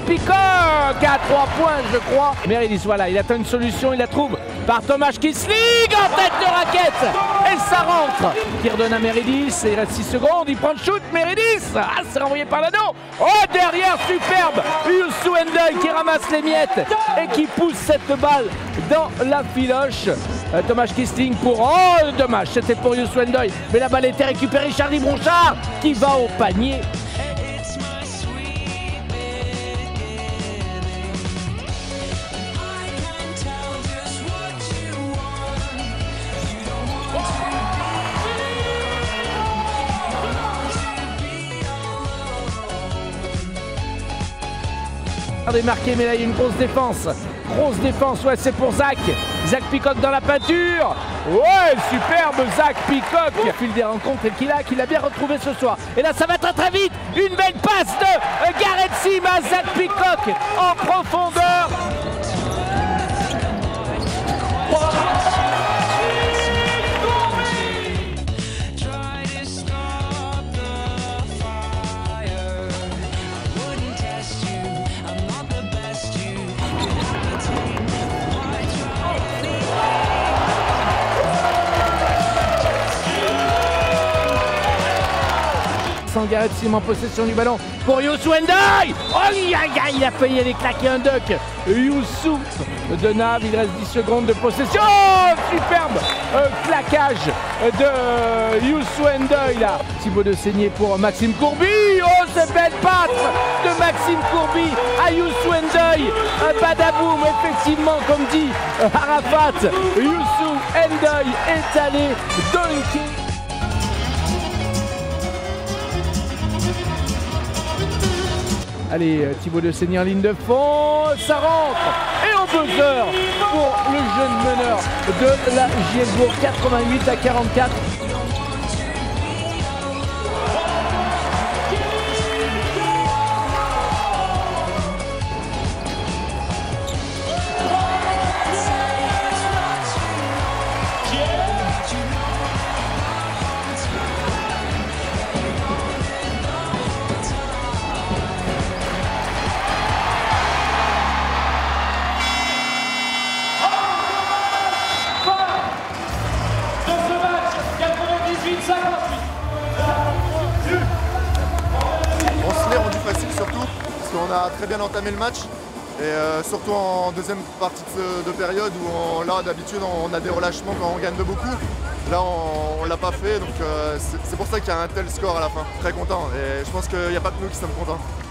Peacock à 3 points, je crois. Meredith, voilà, il attend une solution, il la trouve par Tomáš Kisling en tête de raquette. Et ça rentre. Qui redonne à Meredith, il reste 6 secondes, il prend le shoot, Meredith. Ah, c'est renvoyé par l'anneau. Oh, derrière, superbe. Youssou N'Doye qui ramasse les miettes et qui pousse cette balle dans la filoche. Tomáš Kisling pour... Oh, dommage, c'était pour Youssou N'Doye. Mais la balle était récupérée, Charlie Bronchard qui va au panier. Démarqué, mais là il y a une grosse défense. Grosse défense, ouais, c'est pour Zach. Zach Peacock dans la peinture. Ouais, superbe Zach Peacock. Au fil des rencontres et qu'il a bien retrouvé ce soir. Et là, ça va très très vite. Une belle passe de Garrett Sim à Zach Peacock en profondeur. Sans Garrett Sim en possession du ballon pour Youssou N'Doye. Oh, il a failli aller claquer un duck. Youssou de Nav, il reste 10 secondes de possession. Oh, superbe claquage de Youssou N'Doye là. Thibaut de Seigné pour Maxime Courby. Oh, cette belle passe de Maxime Courby à Youssou N'Doye. Badaboum, effectivement, comme dit Arafat, Youssou N'Doye est allé dunker. Allez, Thibaut de Seigné en ligne de fond, ça rentre. Et au buzzer pour le jeune meneur de la Gielbourg, 88-44. On se l'est rendu facile surtout, parce qu'on a très bien entamé le match. Et surtout en deuxième partie de période où là d'habitude on a des relâchements quand on gagne de beaucoup. Là on l'a pas fait, donc c'est pour ça qu'il y a un tel score à la fin. Très content et je pense qu'il n'y a pas que nous qui sommes contents.